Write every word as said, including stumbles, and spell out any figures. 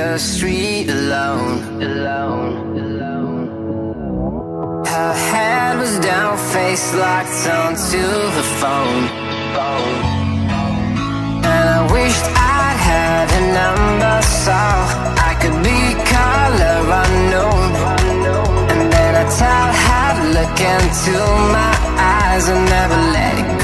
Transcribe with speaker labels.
Speaker 1: the street alone, alone, alone. Her head was down, face locked onto the phone, phone. And I wished I'd had a number so I could be color unknown. And then I tell her to look into my eyes and never let it go.